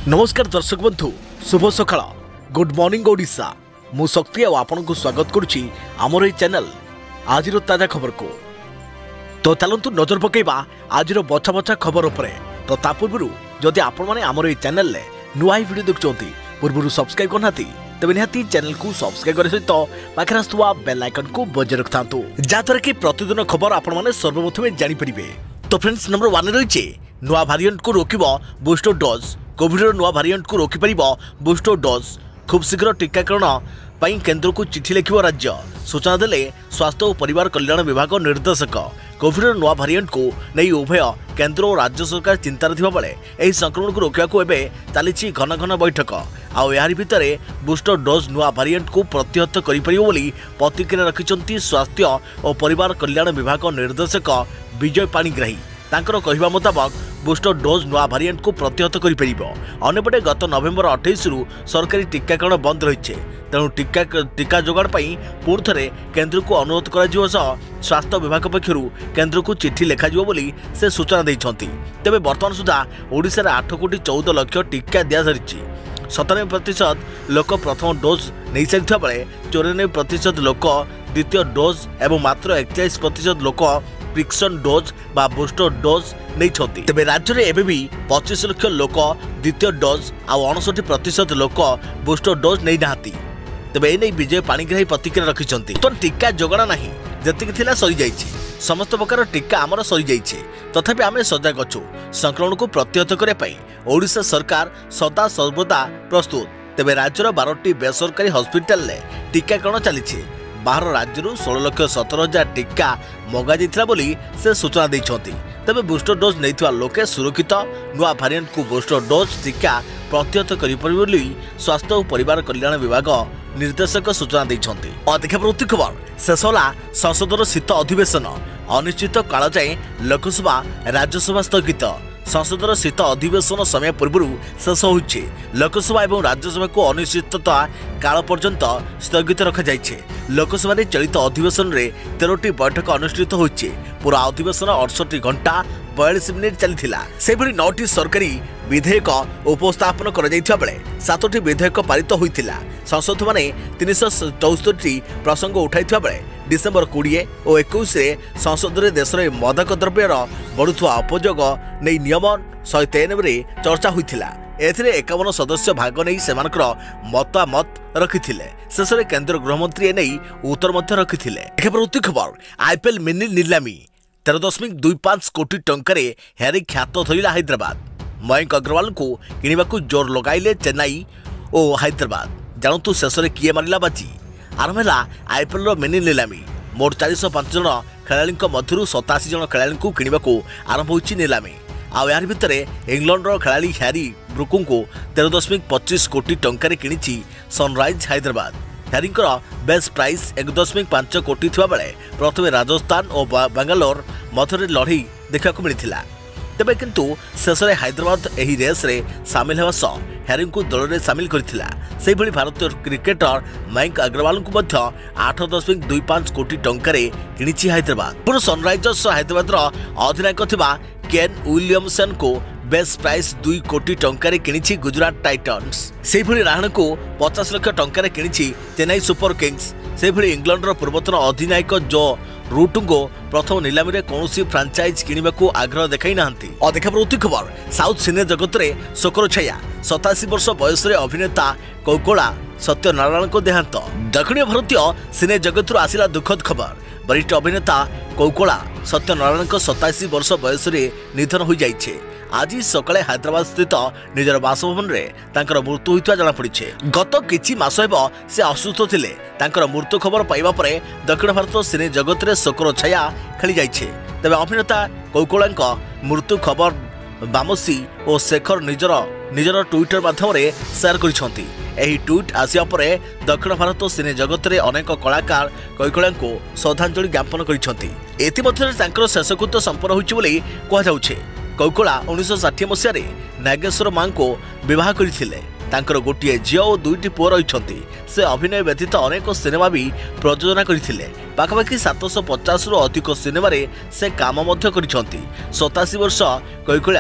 नमस्कार दर्शक बंधु शुभ सकाळ गुड मॉर्निंग ओडिशा मु शक्ति आपण को स्वागत करुच्ची आमर चैनल आज ताजा खबर को। तो चलतु नजर पकईबा आज बछा बछा खबर उपर। तो ता पूर्व जदि आपण मैंने आमर चैनल में नुआ वीडियो देखुं पूर्व सब्सक्राइब करना तेज निहाती चैनल को सब्सक्राइब करने सहित पाखे आसुवा बेल आइकन को बजाय रखता जहाँद्वारा कि प्रतिदिन खबर आपण मैंने सर्वप्रथमे जानीपर। तो फ्रेंड्स नंबर 1 रही नुआ भारिएंट को रोक बूस्टर डोज। कोविड नुआ भारिएंट को रोकपर बूस्टर डोज खूब शीघ्र टीकाकरण पर केन्द्र को चिठी लिखिब राज्य। सूचना देले स्वास्थ्य और परिवार कल्याण विभाग निर्देशक। कोविड नुआ भारिएंट को नहीं उभय केन्द्र और राज्य सरकार चिंतार थिबा बेले एही संक्रमण को रोकबाकू एबे चलीछि घन घन बैठक। आउ यारि भितरे बूस्टर डोज नुआ भारिएंट को प्रतिहत करि परिबो बोली प्रतिक्रिया रखिछन्ती स्वास्थ्य और परिवार कल्याण विभाग निर्देशक विजय पाणिग्राही। तांकर कहिबा मुताबक बूस्टर डोज नुआ भारिएंट को प्रतिहत करि परिबो। अन्यपटे गत नवेम्बर 28 रु सरकारी टीकाकरण बंद रहिछे। तेणु टीका जोगाण पई पुणी थरे केन्द्र को अनुरोध करा स्वास्थ्य विभाग पक्षरु केन्द्र को चिठी लिखा बोली से सूचना दैछन्ती। तेबे वर्तमान सुधा ओडिशा रे 8 कोटी 14 लाख टीका दिया सारिछि। 97% लोक प्रथम डोज नहीं सारी बेले 94% लोक द्वितीय डोज एवं मात्र 41% लोक प्रिक्सन डोज बा बूस्टर डोज नहीं। तेबे राज्य में एवं 25 लाख लोक द्वितीय डोज आ 59% लोक बूस्टर डोज नहीं नाहाती। तेबे एने विजय पाणिग्राही प्रतिक्रिया रखिछन्ती। तो टीका जोगाण नाही जतिक थिला सरी जाइछि। समस्त प्रकार टीका आमर सरी जाइछि तथापि आमे सजग अछु। संक्रमण को प्रतिहत करे पई ओडिशा सरकार सदा सर्वदा प्रस्तुत। तेबे राज्यर 12टी बेसरकारी हॉस्पिटल ले टीकाकरण चलीछि। बाहर राज्य 16,17,000 टीका मगा जाइथिला बोली से सूचना दैछन्ती। तेबे बूस्टर डोज नैथिबा लोके सुरक्षित नुआ भारिएंट को बूस्टर डोज टीका प्रतिहत करि परिबो बोली स्वास्थ्य और परिवार कल्याण विभाग निर्देशक सूचना दैछन्ती। अधिक प्रति खबर शेष होला संसदर शीत अधिवेशन। अनिश्चित काल जाए लोकसभा राज्यसभा स्थगित। संसदर शीत अधिवेशन समय पूर्व शेष होइछे। लोकसभा और राज्यसभा को अनिश्चितता काल पर्यंत स्थगित रखा जाइछे। लोकसभा चलित अधिवेशन रे 13टी बैठक अनुष्ठित होइछे। पूरा अधिवेशन 68 घंटा 42 मिनिट चलीथिला। सेभली 9टी सरकारी विधेयक उपस्थापन कर जाइथिबा बेले 7टी विधेयक पारित होइथिला। संसद माने 374टी प्रसंग उठाइथिबा बेले डिसेम्बर 20 और 21 रे संसद रे देश रे मादक द्रव्यर बढ़ुवा उपयोग नै नियम 193 रे चर्चा होइथिला। एथिरे 51 सदस्य भाग नहीं सेमानकर मतामत रखिथिले। शेष में केंद्र गृहमंत्री एने उत्तर मध्य रखिथिले। खबर आईपीएल मिनी निलामी 13.25 कोटी टंकार हेरी ख्यात धरला हैदराबाद। मयंक अग्रवाल को किणवाकू जोर लगाइले चेन्नई और हैदराबाद। जानतु शेष में किए मारिला बाजी। आरंभ है आईपीएल मिनी निलामी। मोट 405 जन खेलाड़ी मध्य 87 जन खेलाड़ी को किणवाकू आरंभ होइछि निलामी। आउ यार भितरे इंग्लैंड खेलाड़ी हैरी ब्रुक को 13.25 कोटी टंकार किणी सनराइज हैदराबाद। हैरींकर बेस्ट प्राइस 1.5 कोटी थिबा बेले प्रथमे राजस्थान और बेंगालोर मध्य लड़ाई देखा मिलता। तेबे किंतु शेष में हैदराबाद एही रेस रे सामिल होगा सह हैरी को दल में सामिल करथिला। सेही भली भारतीय क्रिकेटर मयंक अग्रवाल को 8.25 कोटी टंकार किणी हैदराबाद। पूर्व सनराइजर्स हैदराबाद अधिनायक थिबा केन विलियमसन को बेस्ट प्राइस 2 कोटी टंकार किणी गुजरात टाइटन्स। सेही भली राहण को 50 लाख टंकार किणी चेन्नई सुपर किंग्स। सेही भली इंग्लैंड प्रवर्तन अधिनायक जो रूट को प्रथम निलामी रे कौनसी फ्रांचाइज किणवाकू आग्रह देखाई नाहंती। अधिक प्रति खबर साउथ सिने जगत रे शोकर छाया। 87 वर्ष बयस रे अभिनेता कौकोला सत्यनारायण को देहांत। दक्षिण भारतीय सिने जगत रो आसिला दुखद खबर। वरिष्ठ अभिनेता कौकोला सत्यनारायण 87 वर्ष बयस रे निधन हो जाइछे। आज सकाळे हैदराबाद स्थित निजर बासभवन रे तांकर मृत्यु होइता जाना पड़िछे। गत किछि मास हेबो से असुस्थ थिले। तांकर मृत्यु खबर पाइबा परे दक्षिण भारत सिने जगत रे शोकर छाया खेली जाइछे। तबे अभिनेता कौकोलांक मृत्यु खबर बामसी और शेखर निजर ट्विटर माध्यम रे शेयर करिसंती। एही ट्वीट आसिया परे दक्षिण भारत सिने जगत रे अनेक कलाकार कौकोलांको श्रद्धांजलि ज्ञापन करिसंती। एथि मध्यरे तांकर शेषकृत्य संपन्न होइछि बोली कहा जाउछे। कौकोला 1960 मसीह नागेश्वर मां को विवाह करथिले। तांकर गोटिए झियो और 2टी पुओ रहिछंती। से अभिनय व्यतीत अनेक सिनेमा भी प्रयोजना करथिले। पाखापाखि 750 रु अधिक सिनेमा रे से काम मध्य करिछंती। 87 वर्ष कौकोला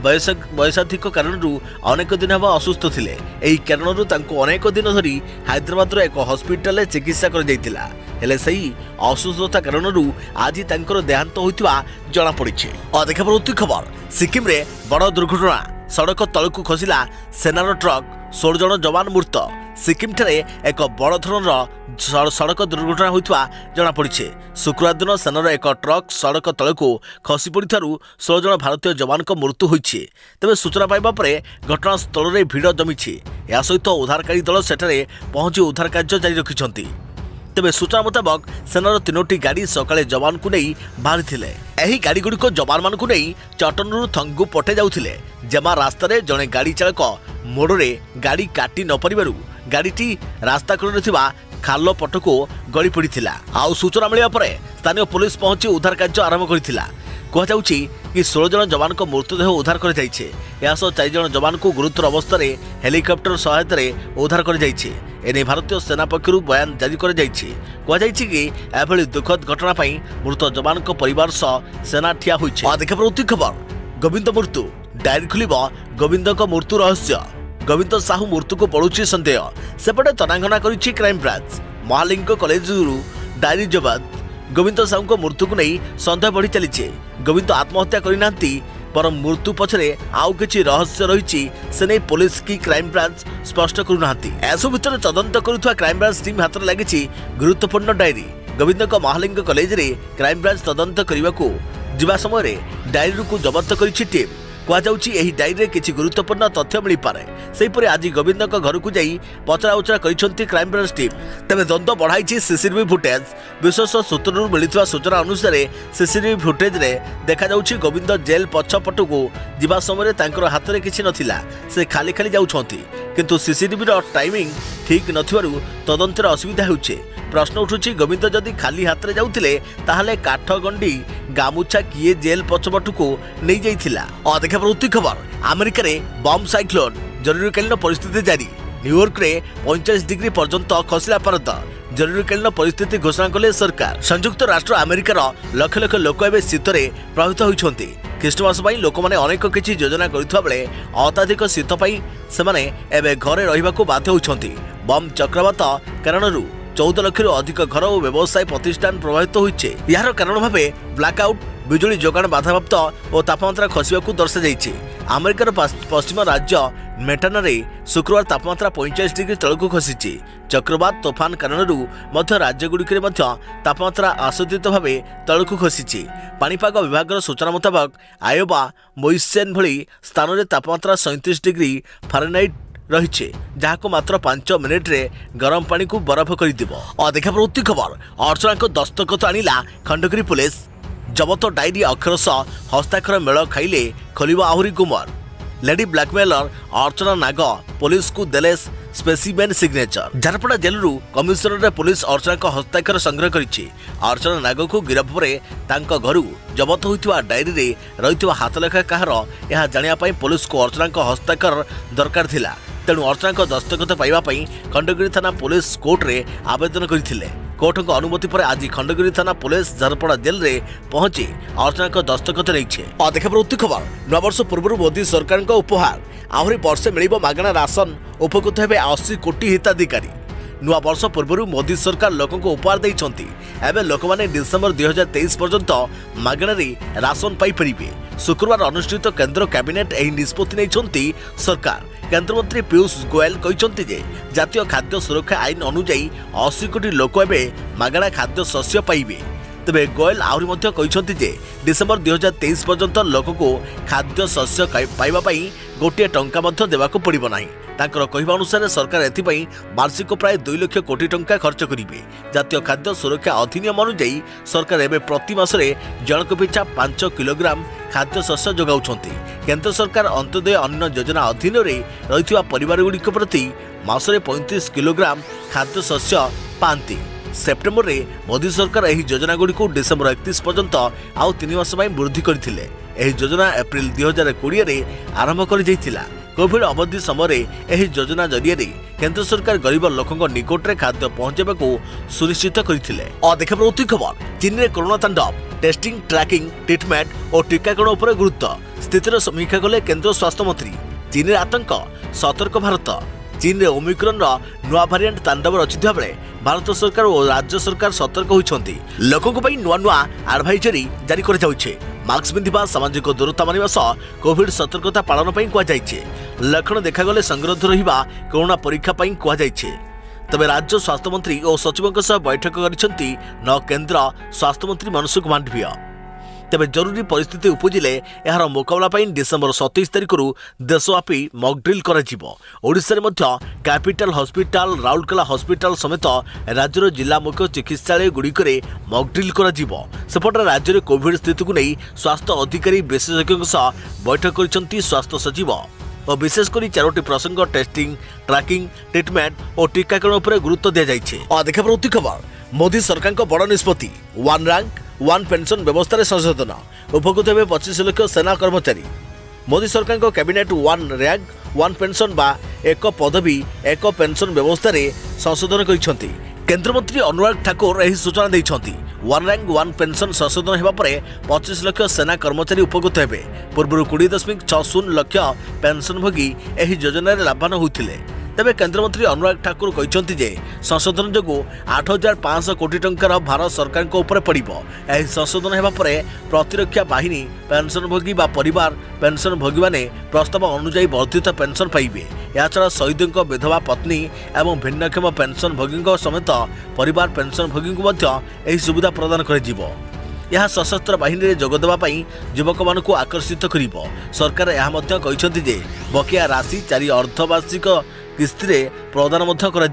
बयसाधिक कारण अनेक दिन हम असुस्थ थे। यही कारण अनेक दिन धरी हैदराबाद एक हस्पिटाल चिकित्सा कर सही असुस्थता कारण आज देहांत होता जमापड़ी। देखा परवर्ती खबर सिक्किम रे बड़ दुर्घटना सड़क तलकू खसला सेनार ट्रक 16 जन जवान मृत। सिक्किम ठारे एक बड़ धरणर सड़क दुर्घटना होता जमापड़ी। शुक्रवार दिन सेनार एक ट्रक सड़क तलकू खसी पड़ू 16 जन भारतीय जवान मृत्यु होती। तेज सूचना पाइबा परे घटनास्थल में भिड़ जमी। या सहित उद्धारकारी दल सेठारे पहुंची उद्धार कार्य जारी रखिंट। तेज सूचना मुताबक सेनार 3टी गाड़ी सकाळे जवान को नहीं बाहरी थिले। एही गाड़ी गुड़िक जवान मान को नहीं चटनरू थंगू पटे जाउथिले। जेमा रास्ता रे जड़े गाड़ी चालक मोड़े गाड़ी काटी न परिबारु गाड़ीटी रास्ता कड़े थिबा खाल पटको गली पड़ीथिला। आउ सूचना मिलिया परे स्थानीय पुलिस पहुंची उद्धार कार्य आरंभ करथिला। कहुछि कि 16 जन जवान को मृतदेह उद्धार कर 4 जन जवान को गुरुतर अवस्था हेलिकॉप्टर सहायता उद्धार कर एने भारतीय सेना पक्षर बयान जारी कर कि एभली दुखद घटना मृत जवान को परिवार सह सेना ठिया होइछे। देखा परवर्ती खबर गोविंद मृत्यु डायरी खुलिब गोविंद मृत्यु रहस्य। गोविंद साहू मृत्यु को पड़ुछि संदेह। सेपटे तनाघना करिछि crime branch. Mahaling college diary जबाद गोविंद साहू को मृत्यु को नहीं सन्देह बढ़ी चली। गोविंद आत्महत्या करना पर मृत्यु पछरे आउ किछि रहस्य रही से नहीं पुलिस की क्राइम ब्रांच स्पष्ट करूना। एसबू भितर तदंत करुवा क्राइम ब्रांच टीम हाथ में लगी गुरुत्वपूर्ण डायरी। गोविंद महालिंग कॉलेज रे क्राइम ब्रांच तदंत करने को जिबा समय डायरी को जबत करिछि टीम। कहुछि डायरी किसी गुरुत्वपूर्ण तथ्य मिल पारे। सेहीपरि आज गोविंद घर को जाई पचरा उचरा करिसेंती क्राइम ब्रांच टीम। तेज द्वंद बढ़ाई सीसीटीवी फुटेज। विशेष सूत्रु मिलता सूचना अनुसार सीसीटीवी फुटेज रे देखा जाउछि गोविंद जेल पछपट को जिबा समय तांकर हाथ में किछि नथिला। से खाली खाली जाउछंती किंतु सीसीटीवी रो टाइमिंग ठीक नथिबारु तदंतर असुविधा होउछे। प्रश्न उठुछि गोविंद जदि खाली हाथ में जाउथिले ताहाले काठ गंडी गामुछा किए जेल पछपट को नहीं जाइथिला। देखा परवर्ती खबर अमेरिका रे बम साइक्लोन जरूरीकालीन परिस्थिति जारी। न्यूयॉर्क रे 45 डिग्री पर्यंत खसला पारद। जरूरीकालीन परिस्थिति घोषणा कले सरकार। संयुक्त राष्ट्र अमेरिकार लक्ष लक्ष लोक एवं शीत प्रभावित होती। ख्रीष्टमास लोक मैंने अनेक किसी योजना करुवा बेले अत्याधिक शीत एवं घरे रहिबाकु बाध्य होती। बम चक्रवात कारण 14 लाख अधिक घर और व्यवसाय प्रतिष्ठान प्रभावित होइछे। यार कारण भावे ब्लैकआउट बिजुली जोगाण बाधाप्राप्त और तापमात्रा खसवाकू दर्शाଯାଇଛି। अमेरिकार पश्चिम राज्य मेटानारे शुक्रवार तापमात्रा 45 डिग्री तलकू खसी। चक्रवात तोफान कारण मध्य राज्यगुड़िक तापमात्रा आशोदित भाव तलकू खसी। पाणीपाग विभाग सूचना मुताबक आयोवा मोइसेन भली स्थान में तापमात्रा 37 डिग्री फारेनहाइट रही जहाँ मात्र 5 मिनिट रे गरम पानी को बरफ कर। देखा परवर्ती खबर अर्चना को दस्तखत आनिला खंडगिरी पुलिस। जबत डायरी अक्षर सह हस्ताक्षर मेल खाइले खोलिबा आहुरी गुमर। Lady blackmailer Archana Nag police को देले स्पेसिमेन सिग्नेचर। झारपड़ा जेलरू कमिशनर पुलिस अर्चना को हस्ताक्षर संग्रह करिछि। अर्चना नाग को गिरफ पर तांको घरु जबत होइतिबा डायरी रे रहितिबा हाथलेखा कहार यह जानिया पई पुलिस को अर्चना को हस्ताक्षर दरकार थिला। तेणु अर्चना को दस्तखत पाइबा पई खंडगिरी थाना पुलिस कोर्ट रे आवेदन करथिले। कोर्ट को अनुमति पर आज खंडगिरी थाना पुलिस झारपड़ा जेल रे पहुंची अर्चना को दस्तखत रही। देखा परवर्ती खबर नववर्ष पूर्व मोदी सरकार को उपहार आहरी वर्षे मिलिबो मागणा राशन उपकृत हेबे 80 कोटी हिताधिकारी। नुआ वर्ष पूर्व मोदी सरकार लोक उपहार देइछंती। एबे लोक माने डिसेंबर 2023 पर्यंत मागणा राशन पाई परिबे। शुक्रवार अनुष्ठित केंद्र कैबिनेट एही निष्पत्ति नैछंती सरकार। केंद्र मंत्री पीयूष गोयल कहते जे जातीय खाद्य सुरक्षा आईन अनुजाई 80 कोटी लोक एवं मागणा खाद्य शस्य पाइबे। तेबे गोयल आहरी मध्य कहते जे डिसेंबर 2023 पर्यंत लोक को खाद्य शस्य पाइबा पई गोटे टंका मध्य देवाको पड़िबो नाही। तांकर कहवा अनुसार सरकार एथिपाई वार्षिक प्राय 2 लाख कोटी टंका खर्च करिवे। जातीय खाद्य सुरक्षा अधिनियम अनुजाई सरकार एबे प्रति मासरे जनक पिछा 5 किलोग्राम खाद्य शस्य जोगाउछंती। केंद्र सरकार अंत्योदय अन्न योजना अधीन रे रहिथिबा परिवार गुड़िक प्रति मासरे 35 किलोग्राम खाद्य शस्य पांती। सेप्टेम्बर रे मोदी सरकार एही योजना गुड़ी को डिसेंबर 31 पर्यंत आउ 3 मास वृद्धि करथिले। एही योजना एप्रिल 2020 रे आरंभ कर जाइतिला। कोविड अवधि समय एही योजना जरिए केंद्र सरकार गरीब लोकों निकट में खाद्य पहुंचाइबा को सुनिश्चित करथिले। और देखा प्रवृत्ति खबर चीन में कोरोना तांडव टेस्टिंग ट्रैकिंग ट्रिटमेंट और टीकाकरण उपर गुरुत्व स्थितिर समीक्षा कले केंद्र स्वास्थ्य मंत्री। चीन में आतंक सतर्क भारत। चीन में ओमिक्रॉन नुआ भारिएंट तांडव रचिथिबा बेले भारत सरकार और राज्य सरकार सतर्क होइछंती। लोकों को नुआ नुआ एडवाइजरी जारी कर जाउछे। मास्क पिंधिबा सामाजिक दूरता मानिबा सह कोविड सतर्कता पालन पई कुआ जाइछे। लक्षण देखागले संग्रह रहिबा कोरोना परीक्षा पई कुआ जाइछे। तबे राज्य स्वास्थ्य मंत्री और सचिवों सह बैठक करिसेंती न केंद्र स्वास्थ्य मंत्री मनसुख मांडविय। तेबे जरूरी परिस्थिति उपजिले यार मुकाबला पई डिसेंबर 27 तारिख देशव्यापी मॉक ड्रिल करा। ओडिशा रे मध्य कैपिटल हॉस्पिटल राउरकेला हॉस्पिटल समेत राज्यर जिला मुख्य चिकित्सालय गुड़िकरे मॉक ड्रिल करा। सेपटे राज्य में कोविड स्थिति को नहीं स्वास्थ्य अधिकारी विशेषज्ञों सह बैठक करिसेंती स्वास्थ्य सचिव और विशेषकर 4टी प्रसंग टेस्टिंग ट्रैकिंग ट्रिटमेंट और टीकाकरण पर गुरुत्व दिया जाइछे। और देखा प्रवृत्ति खबर मोदी सरकार को बड़ निष्पत्ति वन रैंक वन पेंशन व्यवस्था संशोधन उपकृत हे 25 लाख सेना कर्मचारी। मोदी सरकार को cabinet one rank one pension बा एक पदवी एक पेंशन व्यवस्था संशोधन करिसेंती। केंद्र मंत्री अनुराग ठाकुर यही सूचना देइछंती। वन रैंक वन पेंशन संशोधन हेबा परे 25 लाख सेना कर्मचारी उपकृत हेबे। पूर्व 20.60 लाख पेंशनभोगी एही योजना रे लाभान्वित होइथिले। तेबे केंद्रमंत्री अनुराग ठाकुर कहते जे संशोधन जो 8,500 कोटी टंकार भारत सरकार ऊपर पड़ो। यह संशोधन होगा प्रतिरक्षा बाहिनी पेंशनभोगी बा परिवार पेंशनभोगी माने प्रस्ताव अनुजाई वर्धित पेंशन पाइबे। याछड़ा शहीदों विधवा पत्नी एवं भिन्नक्षम पेंशनभोगी समेत परिवार पेंशनभोगी को यह सुविधा प्रदान कर यह सशस्त्र बाहिनी में जोगदेवाई युवक मानक आकर्षित कर। सरकार यह बकिया राशि 4 अर्धवार्षिक किस्ती प्रदान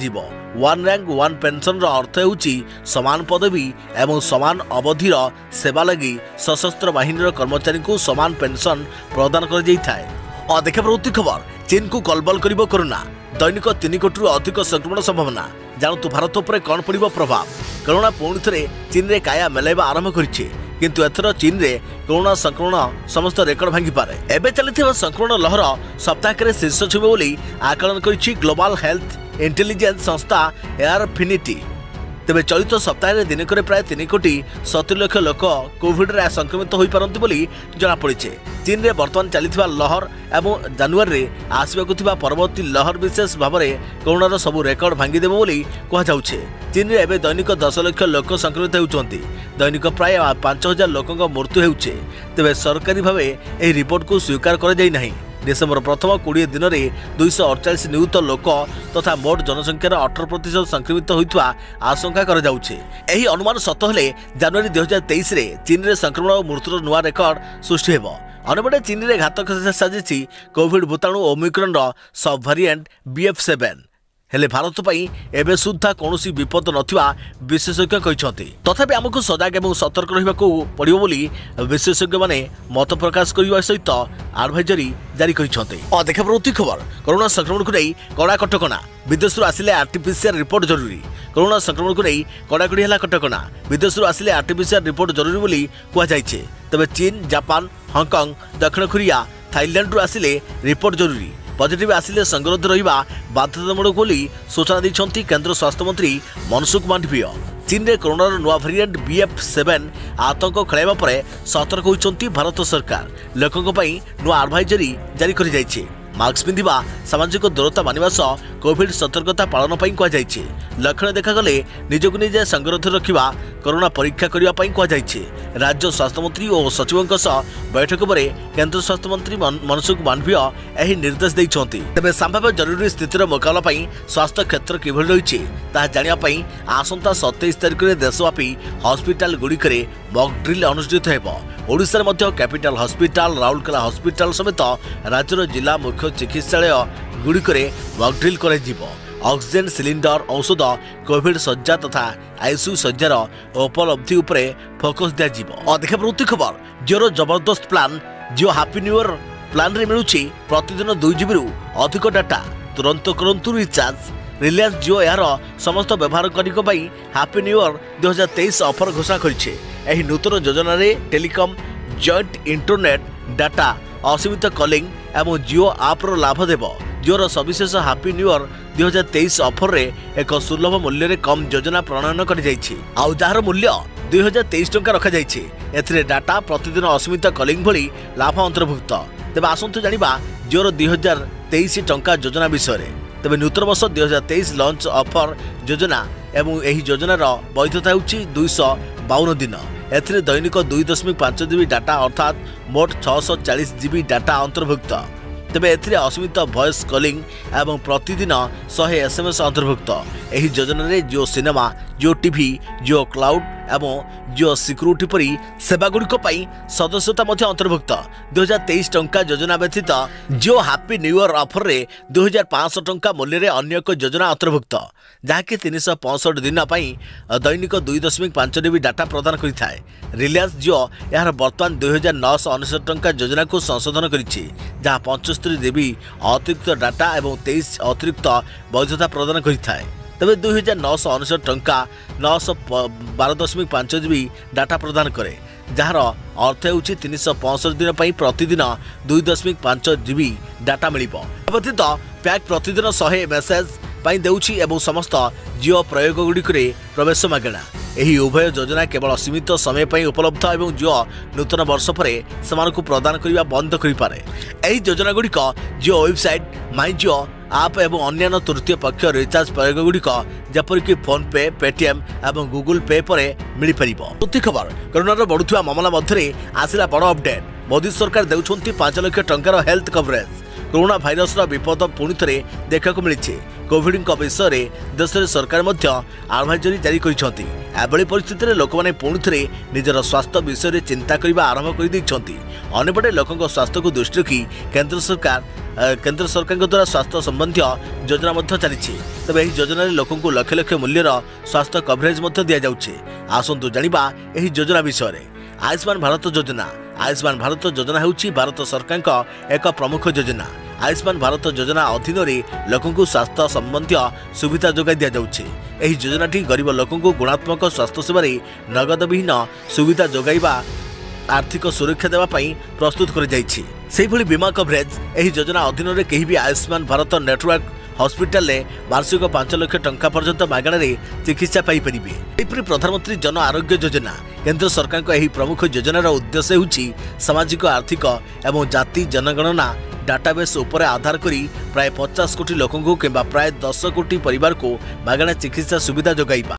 वन रैंक वन पेंशन अर्थ होउची समान पदवी एवं समान अवधिर सेवा लगी सशस्त्र बाहिनी कर्मचारी को समान पेंशन प्रदान कर जाइथाय। और देखा प्रवृत्ति खबर चीन को कलबल करिबो कोरोना दैनिक 3 कोटी अधिक संक्रमण संभावना। जानतु भारत पर कौन पड़ो प्रभाव। कोरोना पुणी थे चीन में काया मेलाइबा आरंभ करिछे किंतु एथर चीन में कोरोना संक्रमण समस्त रेकर्ड भांगी पारे। एबे चलिथिबा संक्रमण लहर सप्ताहक शीर्ष छुबे बोली आकलन करिछि ग्लोबल हेल्थ इंटेलिजेंस संस्था एआरएफिनिटी। तेबे चलित सप्ताह दिनक प्राय 3 कोटी 70 लाख लोक कोविड रे संक्रमित हो पारंती बोली जना पड़िछे। चीन रे वर्तमान चलिथिबा लहर एवं जनवरी रे आसबाकु थिबा परवर्ती लहर विशेष भाव में कोरोनार सबु रेकर्ड भांगी देबो बोली कहा जाउछे। चीन रे एबे दैनिक 10 लाख लोक संक्रमित होउछंती। दैनिक प्राय 5000 लोकक मृत्यु हेउछे। तेबे सरकारी भाव एही रिपोर्ट को स्वीकार कर जाई नाही। डिसेंबर प्रथम 20 दिन में 248 नियुक्त लोक तथा मोट जनसंख्यार 18% संक्रमित होइतवा आशंका कर जाउछे। एही अनुमान सत हेले जनवरी 2023 रे चीन रे संक्रमण और मृत्युर नुआ रेकर्ड सृष्टि हेबो। अन्यपटे चीन रे घातक साजिछि कोविड भूताणु ओमिक्रॉन सब वेरिएंट BF7 हेले भारत पई एबे सुद्धा कौनसी विपद नथिबा विशेषज्ञ कहते। तथापि आमको सजग एवं सतर्क रहिबाकू पड़िबो बोली विशेषज्ञ माने मत प्रकाश करने सहित एडवाइजरी जारी करछन्ते। और देखा प्रवृत्ति खबर कोरोना संक्रमण को नहीं कड़ा कटकणा विदेश आसिले आरटीपीसीआर रिपोर्ट जरूरी। कोरोना संक्रमण को नहीं कड़ाकड़ी है कटकणा विदेश आसिले आरटीपीसीआर रिपोर्ट जरूरी बोली कहा जाइछे। तबे चीन जापान हांगकांग दक्षिण कोरिया थाईलैंड रु आसिले रिपोर्ट जरूरी। पॉजिटिव आसिले संगरोध रहिबा बाध्यतामूलक बोली सूचना दैछन्ती केंद्र स्वास्थ्य मंत्री मनसुख मांडविय। चीन रे कोरोनार नुआ वेरिएंट BF7 आतंक खेलाइबा परे सतर्क होइछन्ती भारत सरकार। लोकंक पई नुआ एडवाइजरी जारी करि जाइछे। मास्क पिंधिबा सामाजिक दूरता मानिबा सह कोविड सतर्कता पालन पई कहा जाइछे। लक्षण देखागले निजक निजे संगरोध रखिबा कोरोना परीक्षा करिबा पई कहा जाइछे। राज्य स्वास्थ्य मंत्री और सचिवों सह बैठक पर केंद्र स्वास्थ्य मंत्री मनसुख मांडविय एही निर्देश दैछन्ती। तबे संभाव्य जरूरी स्थितिर मुकाबला पई स्वास्थ्य क्षेत्र किभଳି रहिछि ता जानिया पई आसंता 27 तारिख रे देशव्यापी हॉस्पिटल गुड़िकरे मॉक ड्रिल अनुष्ठित हेबो। ओडिशा मध्य कैपिटल हॉस्पिटल राउरकेला हॉस्पिटल समेत राज्यर जिला मुख्य चिकित्सालय गुड़िकरे मॉक ड्रिल कराଯିबो। ऑक्सीजन सिलिंडर औषध कोविड सज्जा तथा आईसीयू सज्जार उपलब्धि उपरे फोकस दिया। और देखा प्रवृत्ति खबर जिओर जबरदस्त plan Jio happy new year plan रे मिलुछि प्रतिदिन 2 GB रु अधिक डाटा तुरंत करंतु रिचार्ज। रिलायंस जिओ यार समस्त व्यवहारकारी हैप्पी न्यू ईयर 2023 ऑफर घोषणा करिछे। एही नूतन योजना रे टेलीकॉम जॉइंट इंटरनेट डाटा असीमित कॉलिंग एवं जिओ आप रो लाभ देबो। जिओर सविशेष हापी न्यू इयर 2023 ऑफर रे एक सुलभ मूल्य रे कम योजना प्रणयन कर जाइछि। आउ जार मूल्य 2023 टंका रखा जाइछि। एथिरे डाटा प्रतिदिन असीमित कॉलिंग भली लाभ अंतर्भुक्त। तेबे आसंतु जानिबा जिओर 2023 टंका योजना विषय। तेबे नूतन वर्ष 2023 लॉन्च ऑफर योजना एवं एही योजनार वैधता होछि 252 दिन। एथिरे दैनिक 2.5 जीबी डाटा अर्थात मोट 640 जीबी डाटा अंतर्भुक्त। तेबे एथिरे असीमित वॉइस कॉलिंग एवं प्रतिदिन 100 एसएमएस अंतर्भुक्त। एही योजना रे Jio cinema, Jio TV, Jio cloud एवं जिओ सिक्यूरिटी परी सेवागुड़िक सदस्यता अंतर्भुक्त। 2023 टंका योजना व्यतीत Jio happy new year offer रे 2500 टंका मूल्य रे अन्य एक योजना अंतर्भुक्त, जहाँकि 365 दिन दैनिक 2.5 जीबी डाटा प्रदान करिथाय। रिलायंस जिओ यार वर्तमान 2999 टंका योजना को संशोधन करिछि, जहाँ 75 जीबी अतिरिक्त डाटा एवं 23 अतिरिक्त वैधता प्रदान करिथाय। तबे 2999 टंका 912.5 जीबी डाटा प्रदान करे, जार अर्थ होउछि 365 दिन पई प्रतिदिन 2.5 जीबी डाटा मिलिबो। व्यतीत पैक प्रतिदिन 100 मेसेज पई देउछि एवं समस्त जिओ प्रयोग गुड़िकरे प्रवेश मागणा। एही उभय योजना केवल सीमित समय पई उपलब्ध एवं जिओ नूतन वर्ष पर समानकु प्रदान करिबा बंद करि पारे। एही योजना गुड़िक Jio website, my Jio app एवं अन्य तृतीय पक्ष रिचार्ज प्रयोग गुड़िक जपरिक फोन पे, पेटीएम एवं गूगल पे पर मिल पारिबो। प्रति खबर कोरोना बढ़ुवा मामला मध्य आसिला बड़ अपडेट। मोदी सरकार देउछंती 5 लाख टंकार हेल्थ कवरेज। कोरोना भाइरस विपद पुणी थे देखा मिली। कोविड विषय देश में सरकार एडवाइजरी जारी करछंती। एभली परिस्थिति में लोक मैंने पुणी थे निजर स्वास्थ्य विषय में चिंता करने आरंभ कर अन्यपटे लोकों स्वास्थ्य को दृष्टि रखी केंद्र सरकार द्वारा स्वास्थ्य संबंधी योजना चली। तबे यह योजना लोकों लक्ष लक्ष मूल्यर स्वास्थ्य कवरेज दि जाउछे। आसंतु जानिबा एही योजना विषय। आयुष्मान भारत योजना। आयुष्मान भारत योजना होउछि भारत सरकार एक प्रमुख योजना। आयुष्मान भारत योजना अधीन लोकों को स्वास्थ्य संबंधी सुविधा जोगाई दि जाउछे। एही योजनाटी गरीब लोकों को गुणात्मक स्वास्थ्य सेवा नगद विहीन सुविधा जोगाइबा आर्थिक सुरक्षा देवा पई प्रस्तुत कर जाइछि। सेहिभली बीमा कवरेज। एही योजना अधीन रे केही भी आयुष्मान भारत नेटवर्क हॉस्पिटल ले वार्षिक 5 लाख टंका पर्यंत मागणार चिकित्सा पाई परिबे। एपरि प्रधानमंत्री जन आरोग्य योजना। केंद्र सरकार को एही प्रमुख योजनार उद्देश्य होउछि सामाजिक, आर्थिक एवं जाति जनगणना डाटाबेस उपर आधार करी प्राय 50 कोटी लोकों को किंबा प्राय 10 कोटी परिवार को मागଣା चिकित्सा सुविधा जोगाइबा।